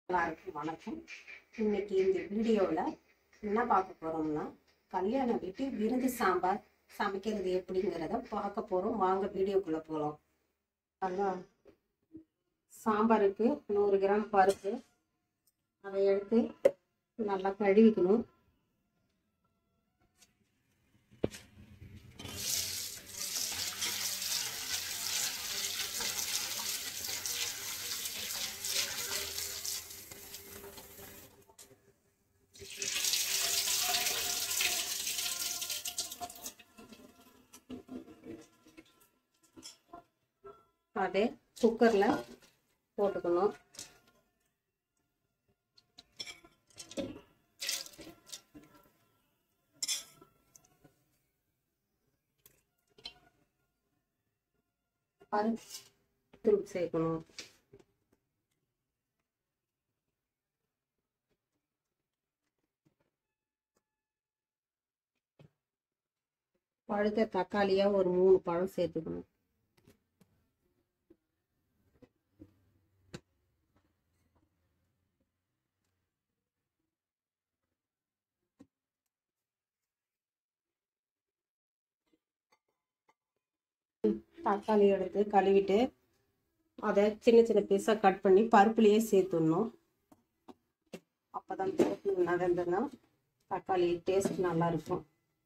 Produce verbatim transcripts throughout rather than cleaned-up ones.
எல்லாருக்கும் வணக்கம். இன்னைக்கு இந்த வீடியோவில் என்ன பார்க்க போகிறோம்னா, கல்யாண வீட்டு விருந்து சாம்பார் சமைக்கிறது எப்படிங்கிறத பார்க்க போகிறோம். வாங்க வீடியோக்குள்ளே போகலாம். அதான் சாம்பாருக்கு நூறு கிராம் பருப்பு, அதை எடுத்து நல்லா கழுவிக்கணும். அதை குக்கரில் போட்டுக்கணும். பருப்பு தூள் சேர்க்கணும். பழுத்த தக்காளியா ஒரு மூணு பழம் சேர்த்துக்கணும். தக்காளி எடுத்து கழுவிட்டு அதை சின்ன சின்ன பீஸாக கட் பண்ணி பருப்புலேயே சேர்த்துடணும். அப்போ தான் பருப்பு நடந்ததுன்னா தக்காளி டேஸ்ட் நல்லா இருக்கும்.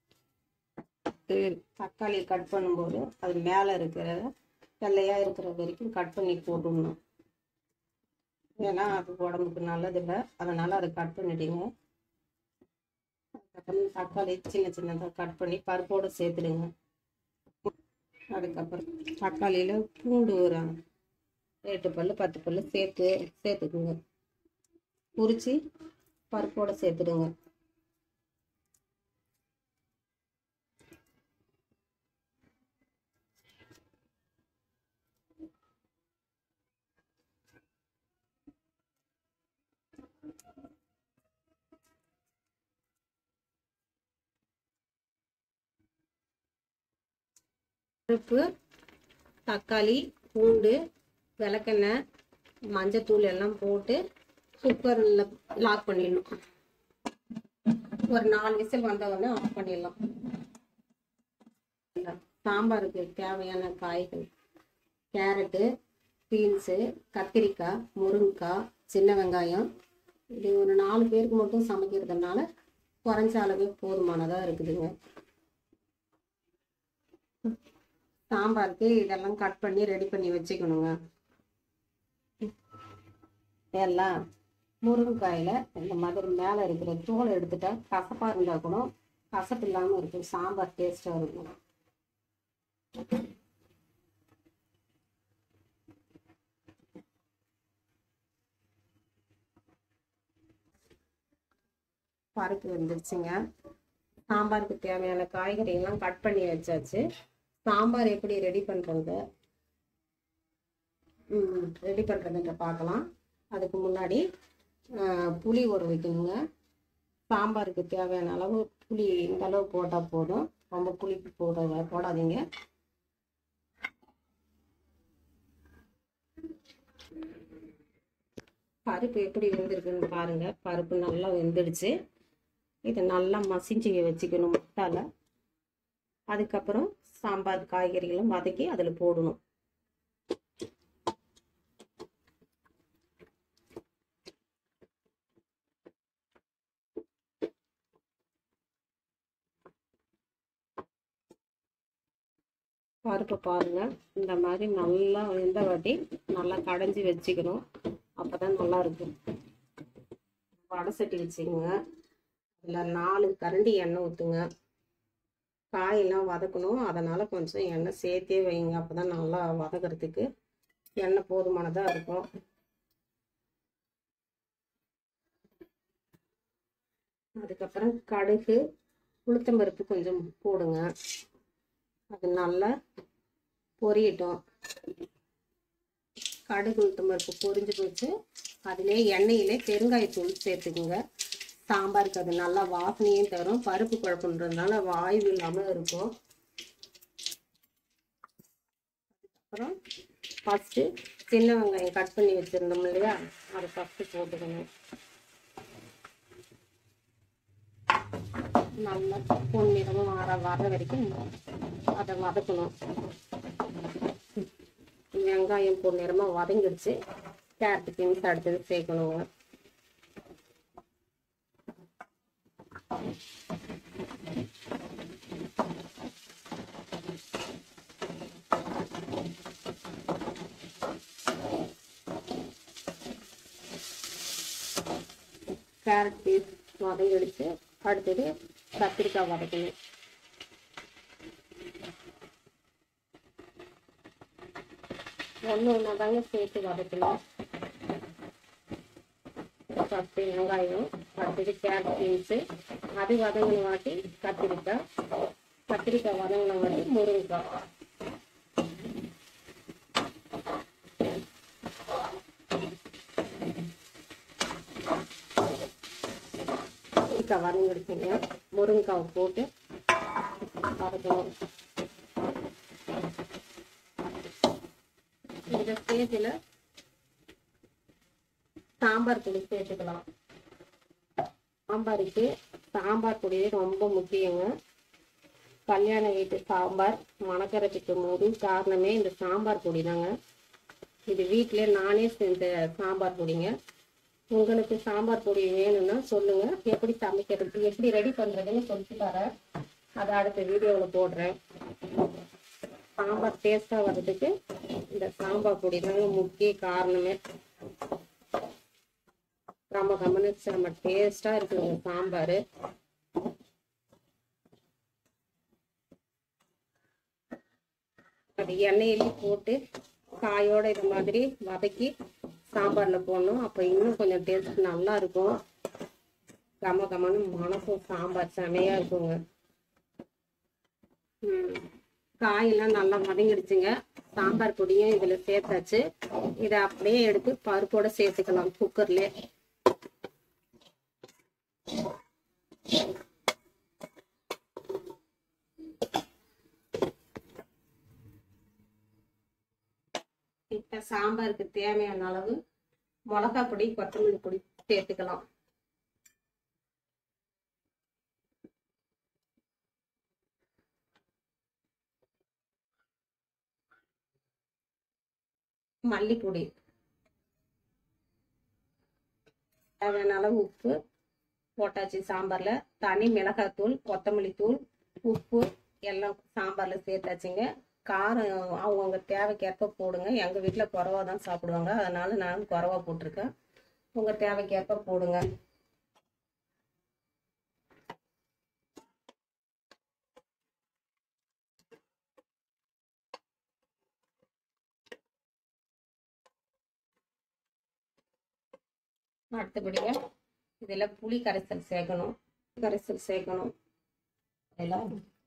தக்காளி கட் பண்ணும்போது அது மேலே இருக்கிற வெள்ளையாக இருக்கிற வரைக்கும் கட் பண்ணி போட்டுடணும். ஏன்னா அது உடம்புக்கு நல்லதில்லை, அதனால் அதை கட் பண்ணிடுங்க. அதுக்கப்புறம் தக்காளி சின்ன சின்னதாக கட் பண்ணி பருப்போடு சேர்த்துடுங்க. அதுக்கப்புறம் தக்காளியில் பூண்டு ஒரு எட்டு பல் பத்து பல் சேர்த்து சேர்த்துக்குங்க. உரித்து பருப்போடு சேர்த்துடுங்க. பருப்பு, தக்காளி, பூண்டு, விளக்கெண்ணெய், மஞ்சத்தூள் எல்லாம் போட்டு குக்கரில் லாக் பண்ணிடணும். ஒரு நாலு விசில் வந்தவுடனே ஆஃப் பண்ணிடலாம். சாம்பாருக்கு தேவையான காய்கள் கேரட்டு, பீன்ஸு, கத்திரிக்காய், முருங்கைக்காய், சின்ன வெங்காயம். இது ஒரு நாலு பேருக்கு மட்டும் சமைக்கிறதுனால குறைஞ்ச அளவே போதுமானதாக இருக்குதுங்க. சாம்பாருக்கு இதெல்லாம் கட் பண்ணி ரெடி பண்ணி வச்சுக்கணுங்க. எல்லாம் முருங்கைக்காயில் இந்த மாதிரி மேலே இருக்கிற தோலை எடுத்துட்டா கசப்பாக இருந்தால் கூட கசப்பு இல்லாமல் இருக்கும், சாம்பார் டேஸ்ட்டாக இருக்கும். பருப்பு வந்துருச்சுங்க. சாம்பாருக்கு தேவையான காய்கறியெல்லாம் கட் பண்ணி வச்சாச்சு. சாம்பார் எப்படி ரெடி பண்ணுறது ரெடி பண்ணுறதுன்ற பார்க்கலாம். அதுக்கு முன்னாடி புளி ஊற வைக்கணுங்க. சாம்பாருக்கு தேவையான அளவு புளி இந்த அளவு போட்டால் போதும், ரொம்ப புளி போட போடாதீங்க. பருப்பு எப்படி வெந்திருக்குன்னு பாருங்க. பருப்பு நல்லா வெந்துடுச்சு. இதை நல்லா மசிஞ்சு வச்சுக்கணும் மசாலா. அதுக்கப்புறம் சாம்பார் காய்கறிகளும் வதக்கி அதில் போடணும். பருப்பை பாருங்க, இந்த மாதிரி நல்லா வெந்த வாட்டி நல்லா கடைஞ்சி வச்சுக்கணும். அப்போதான் நல்லா இருக்கும். வடை சட்டி வச்சுக்கோங்க. அதில் நாலு கரண்டி எண்ணெய் ஊற்றுங்க. காயெல்லாம் வதக்கணும், அதனால் கொஞ்சம் எண்ணெய் சேர்த்தே வைங்க. அப்போ தான் நல்லா வதக்கிறதுக்கு எண்ணெய் போதுமானதாக இருக்கும். அதுக்கப்புறம் கடுகு, உளுத்தம்பருப்பு கொஞ்சம் போடுங்க. அது நல்லா பொரியட்டும். கடுகு உளுத்தம்பருப்பு பொரிஞ்சு போச்சு. அதிலே எண்ணெயிலே பெருங்காயத்தூள் சேர்த்துக்குங்க. சாம்பாருக்கு அது நல்லா வாசனையும் தரும். பருப்பு குழம்புன்றதுனால வாய்வு இல்லாமல் இருக்கும். அப்புறம் ஃபஸ்ட்டு சின்ன வெங்காயம் கட் பண்ணி வச்சுருந்தோம் இல்லையா, அதை ஃபஸ்ட்டு போட்டுக்கணும். நல்லா பொன்னிறமும் வர வர வரைக்கும் அதை வதக்கணும். வெங்காயம் பொன்னிறமாக வதங்கிடுச்சு. கேரட் பீன்ஸ் அடுத்தது சேர்க்கணுங்க. கேரட் பீஸ் வதங்கிடுச்சு. அடுத்தது கத்திரிக்காய் வதக்கணும். ஒன்று ஒன்றா தாங்க சேர்த்து வதக்கணும். ஃபஸ்ட்டு வெங்காயம், அடுத்தது கேரட் பீன்ஸு, அது வதங்கின வாட்டி கத்திரிக்காய், கத்திரிக்காய் வதங்கின வாட்டி முருங்கைக்காய். வதங்கிடுச்சுங்க. முருங்கைக்காவை போட்டு வதக்கணும். இந்த ஸ்டேஜில் சாம்பார் பொடி சேர்த்துக்கலாம். சாம்பாருக்கு சாம்பார் பொடி ரொம்ப முக்கியங்க. கல்யாண வீட்டு சாம்பார் மணக்கறதுக்கு போது காரணமே இந்த சாம்பார் பொடி தாங்க. இது வீட்டிலே நானே செஞ்ச சாம்பார் பொடிங்க. உங்களுக்கு சாம்பார் பொடி வேணும்னா சொல்லுங்க, எப்படி சமைக்கிறது எப்படி ரெடி பண்றதுன்னு சொல்லிட்டு தரேன். அதை அடுத்த வீடியோவில் போடுறேன். சாம்பார் டேஸ்டா வர்றதுக்கு இந்த சாம்பார் பொடி தாங்க முக்கிய காரணமே. ரொம்ப கவனிச்சு நம்ம டேஸ்டா இருக்குங்க சாம்பார். அது எண்ணெயிலையும் போட்டு காயோட இது மாதிரி வதக்கி சாம்பார்ல போடணும். அப்போ இன்னும் கொஞ்சம் டேஸ்ட் நல்லா இருக்கும். கம கமன்னு மனசும் சாம்பார் செமையா இருக்குங்க. ம் காயெல்லாம் நல்லா வதங்கிடுச்சுங்க. சாம்பார் பொடியும் இதுல சேர்த்தாச்சு. இதை அப்படியே எடுத்து பருப்போட சேர்த்துக்கலாம் குக்கர்ல. இப்ப சாம்பாருக்கு தேவையான அளவு மிளகாய் பொடி, கொத்தமல்லி பொடி சேர்த்துக்கலாம். மல்லிப்பொடி, தேவையான அளவு உப்பு போட்டாச்சு. சாம்பார்ல தனி மிளகாய் தூள், கொத்தமல்லி தூள், உப்பு எல்லாம் சாம்பார்ல சேர்த்தாச்சுங்க. காரம் அவங்கவுங்க தேவைக்கேற்ப போடுங்க. எங்க வீட்டுல குறவா தான் சாப்பிடுவாங்க, அதனால நான் குறவா போட்டிருக்கேன். உங்க தேவைக்கேற்ப போடுங்க. அடுத்தபடியா இதுல புளி கரைசல் சேர்க்கணும். கரைசல் சேர்க்கணும். எல்லாம்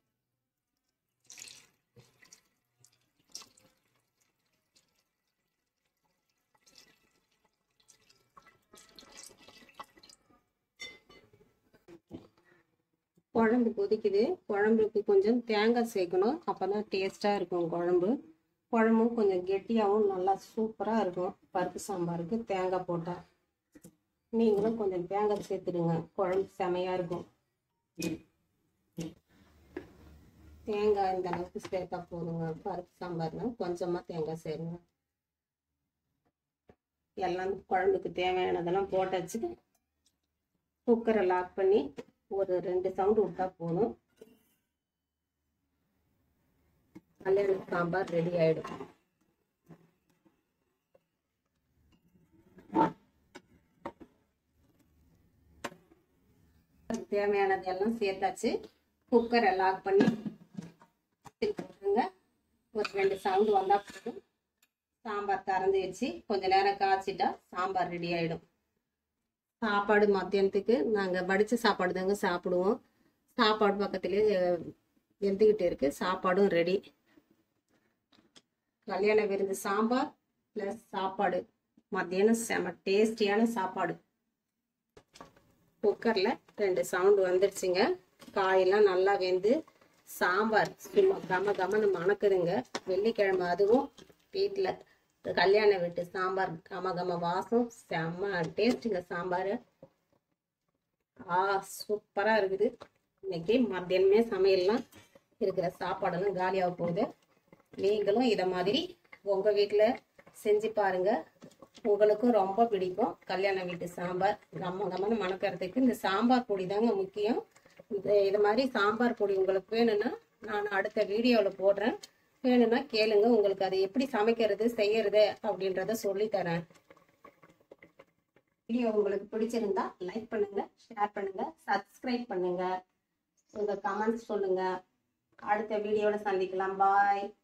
குழம்பு கொதிக்குது. குழம்புக்கு கொஞ்சம் தேங்காய் சேர்க்கணும். அப்பதான் டேஸ்டா இருக்கும் குழம்பு. குழம்பும் கொஞ்சம் கெட்டியாகவும் நல்லா சூப்பரா இருக்கும். பருப்பு சாம்பாருக்கு தேங்காய் போட்டா. நீங்களும் கொஞ்சம் தேங்காய் சேர்த்துடுங்க, குழம்பு செமையா இருக்கும். தேங்காய் இந்த அளவுக்கு சேர்த்தா போதுங்க. பருப்பு சாம்பார்னா கொஞ்சமா தேங்காய் சேருங்க. எல்லாம் குழம்புக்கு தேவையானதெல்லாம் போட்டாச்சு. குக்கரை லாக் பண்ணி ஒரு ரெண்டு சவுண்டு விட்டா போதும். கல்யாண சாம்பார் ரெடி ஆயிடும். தேவையானது எல்லாம் சேர்த்தாச்சு. குக்கரை லாக் பண்ணி போட்டுருங்க. ஒரு ரெண்டு சவுண்டு வந்தா போதும். சாம்பார் திறந்து வச்சு கொஞ்ச நேரம் காய்ச்சிட்டா சாம்பார் ரெடி ஆயிடும். சாப்பாடு மத்தியானத்துக்கு நாங்கள் வடித்த சாப்பாடு தாங்க சாப்பிடுவோம். சாப்பாடு பக்கத்துலேயே வெந்துக்கிட்டு இருக்கு. சாப்பாடும் ரெடி. கல்யாண விருந்து சாம்பார் ப்ளஸ் சாப்பாடு மத்தியானம் செம டேஸ்டியான சாப்பாடு. குக்கரில் ரெண்டு சவுண்டு வந்துடுச்சுங்க. காயெல்லாம் நல்லா வெந்து சாம்பார் சும்மா கம கமன்னு மணக்குதுங்க. வெள்ளிக்கிழமை அதுவும் வீட்டில் கல்யாண வீட்டு சாம்பார் கம கம வாசம் செம்ம டேஸ்ட்டுங்க சாம்பார். ஆ சூப்பராக இருக்குது. இன்னைக்கு மத்தியானமே சமையல்லாம் இருக்கிற சாப்பாடெல்லாம் காலியாக போகுது. நீங்களும் இதை மாதிரி உங்கள் வீட்டில் செஞ்சு பாருங்கள். உங்களுக்கும் ரொம்ப பிடிக்கும். கல்யாண வீட்டு சாம்பார் கம்ம கம்மன்னு மணக்கிறதுக்கு இந்த சாம்பார் பொடி தாங்க முக்கியம். இந்த இது மாதிரி சாம்பார் பொடி உங்களுக்கு வேணும்னா நான் அடுத்த வீடியோவில் போடுறேன். வேணும்னா கேளுங்க. உங்களுக்கு அதை எப்படி சமைக்கிறது செய்யறது அப்படின்றத சொல்லித்தரேன். வீடியோ உங்களுக்கு பிடிச்சிருந்தா லைக் பண்ணுங்க, ஷேர் பண்ணுங்க, சப்ஸ்கிரைப் பண்ணுங்க, உங்க கமெண்ட்ஸ் சொல்லுங்க. அடுத்த வீடியோவில் சந்திக்கலாம். பாய்.